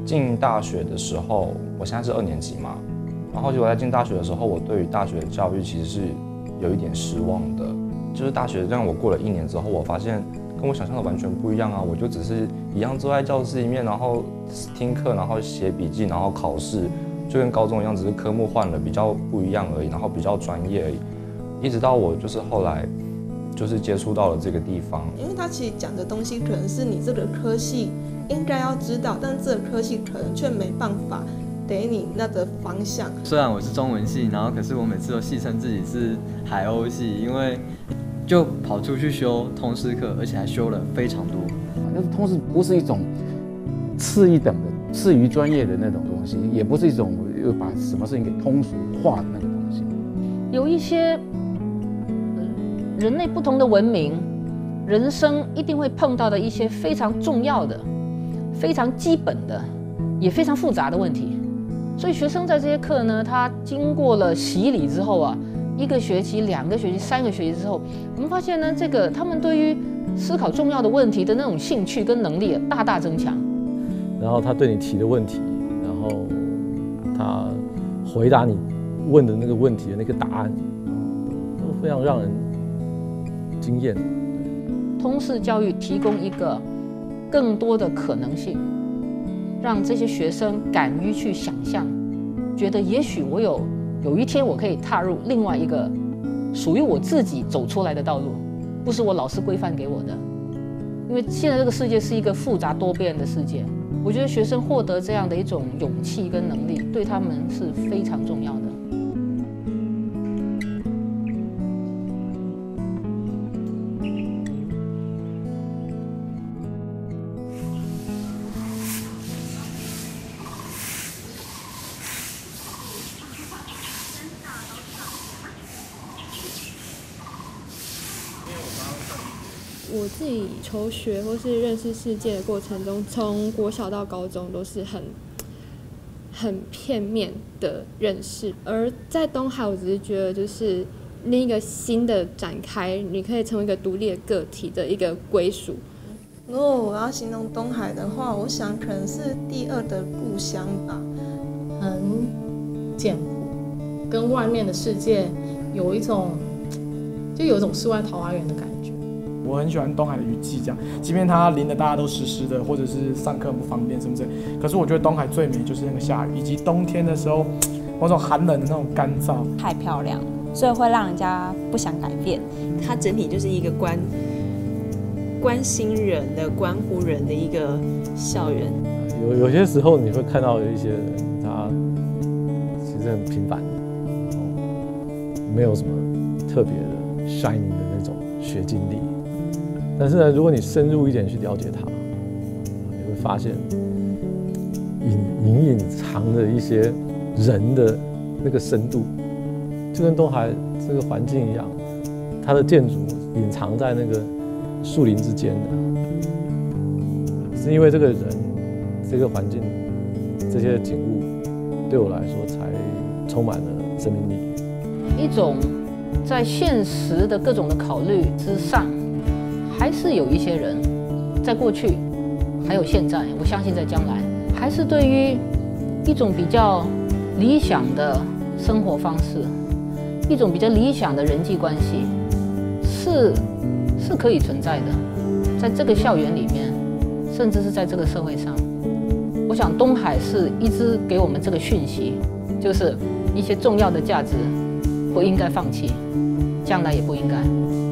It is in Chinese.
进大学的时候，我现在是2年级嘛，然后结果在进大学的时候，我对于大学的教育其实是有一点失望的。就是大学让我过了1年之后，我发现跟我想象的完全不一样啊！我就只是一样坐在教室里面，然后听课，然后写笔记，然后考试，就跟高中一样，只是科目换了，比较不一样而已，然后比较专业而已。一直到我就是后来就是接触到了这个地方， 因为他其实讲的东西可能是你这个科系应该要知道，但这个科系可能却没办法给你那个方向。 虽然我是中文系，然后可是我每次都戏称自己是海鸥系，因为就跑出去修通识课，而且还修了非常多。 但是通识不是一种次一等的、次于专业的那种东西，也不是一种又把什么事情给通俗化的那个东西。 有一些人类不同的文明，人生一定会碰到的一些非常重要的、非常基本的，也非常复杂的问题。所以学生在这些课呢，他经过了洗礼之后啊，1个学期、2个学期、3个学期之后，我们发现呢，他们对于思考重要的问题的那种兴趣跟能力大大增强。 然后他对你提的问题，然后他回答你问的那个问题的那个答案，都非常让人惊艳。 通识教育提供一个更多的可能性，让这些学生敢于去想象，觉得也许我有一天我可以踏入另外一个属于我自己走出来的道路，不是我老师规范给我的。因为现在这个世界是一个复杂多变的世界，我觉得学生获得这样的一种勇气跟能力，对他们是非常重要的。 我自己求学或是认识世界的过程中，从国小到高中都是很片面的认识，而在东海，我只是觉得就是另一个新的展开，你可以成为一个独立的个体的一个归属。 如果我要形容东海的话，我想可能是第2的故乡吧， 很简朴，跟外面的世界有一种世外桃花源的感觉。 我很喜欢东海的雨季，这样，即便它淋得大家都湿湿的，或者是上课不方便什么之类，可是我觉得东海最美就是那个下雨，以及冬天的时候某种寒冷的那种干燥， 太漂亮，所以会让人家不想改变。 它整体就是一个关心人的、关乎人的一个校园。 有些时候你会看到有一些人，他其实很平凡的，然后没有什么特别的 shining 的那种学经历。但是呢，如果你深入一点去了解它，你会发现隐藏的一些人的那个深度，就跟东海这个环境一样，它的建筑隐藏在那个树林之间的，是因为这个人、这个环境、这些景物，对我来说才充满了生命力。 一种在现实的各种的考虑之上，还是有一些人，在过去，还有现在，我相信在将来，还是对于一种比较理想的生活方式，一种比较理想的人际关系，是可以存在的，在这个校园里面，甚至是在这个社会上。我想东海是一直给我们这个讯息，就是一些重要的价值不应该放弃，将来也不应该。